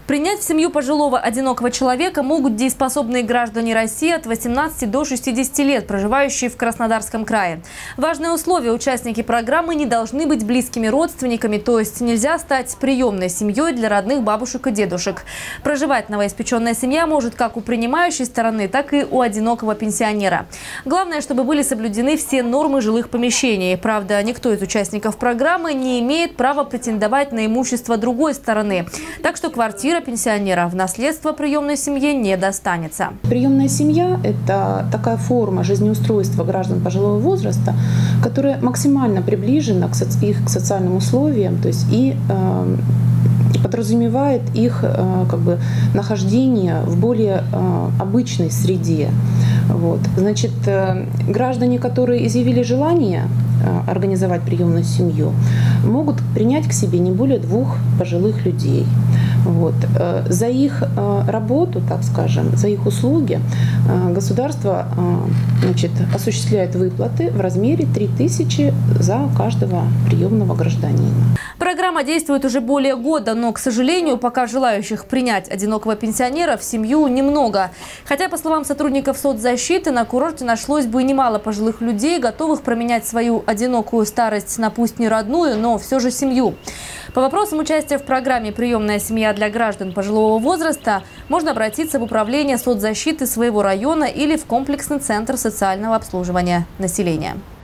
Принять в семью пожилого одинокого человека могут дееспособные граждане России от 18 до 60 лет, проживающие в Краснодарском крае. Важное условие: участники программы не должны быть близкими родственниками, то есть нельзя стать приемной семьей для родных бабушек и дедушек. Проживать новоиспеченная семья может как у принимающей стороны, так и у одинокого пенсионера. Главное, чтобы были соблюдены все нормы жилых помещений. Правда, никто из участников программы не имеет права претендовать на имущество другой стороны. Так что квартира пенсионера в наследство приемной семье не достанется. Приемная семья – это такая форма жизнеустройства граждан пожилого возраста, которая максимально приближена к их социальным условиям, то есть и подразумевает их нахождение в более обычной среде. Вот. Значит, граждане, которые изъявили желание организовать приемную семью, могут принять к себе не более 2 пожилых людей. Вот. За их работу, так скажем, за их услуги государство осуществляет выплаты в размере 3000 за каждого приемного гражданина. Программа действует уже более года, но, к сожалению, пока желающих принять одинокого пенсионера в семью немного. Хотя, по словам сотрудников соцзащиты, на курорте нашлось бы немало пожилых людей, готовых променять свою одинокую старость на пусть не родную, но все же семью. По вопросам участия в программе «Приемная семья для граждан пожилого возраста» можно обратиться в управление соцзащиты своего района или в комплексный центр социального обслуживания населения.